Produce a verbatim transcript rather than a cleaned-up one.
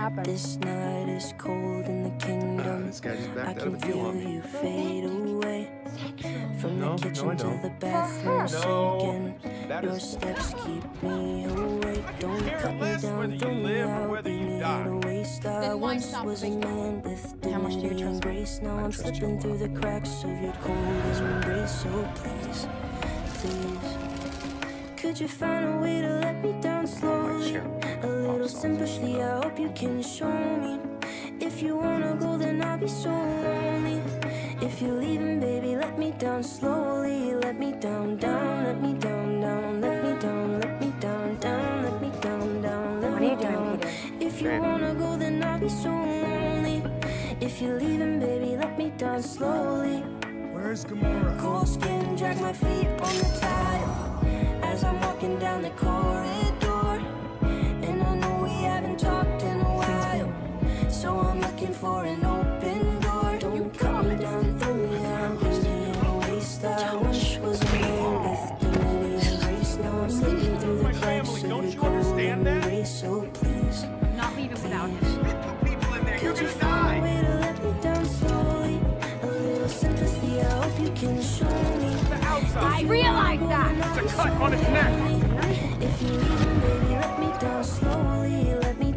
happened? This night is cold in the kingdom. Uh, this guy just I backed out can of the deal feel on me. you fade away. From No, the kitchen no, I to don't. the bathroom No, sinking. that Your is- steps keep me awake. Don't cut me less down, whether throw you me live or out, whether leave you me die. here to waste. I Then why once stop was a thinking? man with How much do you dignity trust and me? grace. Now I I'm trust slipping you a through lot. the cracks of your cold embrace. So please, please, could you find a way to let me down slowly? A little sympathy, I hope you can show me. If you wanna go, then I'll be so lonely. If you're leaving, baby, let me down slowly. Let me down, down, let me down, down, let me down, let me down, down, let me down, down, let What are me you doing, down. Peter? If you wanna go, then I'll be so lonely. If you're leaving, baby, let me down slowly. Where's Gamora? Cold skin, drag my feet on the tile as I'm walking down the corridor. And I know we haven't talked in a while, so I'm looking for an open door. Don't cut me down, throw me out, leave me in a waste. I once was a man with dignity and grace. Now I'm slipping through the My cracks family, of don't your you cold understand that? embrace. So please, Not leaving without him. People in there, you're could you gonna find a die. way to let me down slowly? A little sympathy, I hope you can show me. The outside. I realize that. It's a cut on his neck. If you leave, baby, let me down slowly. Let me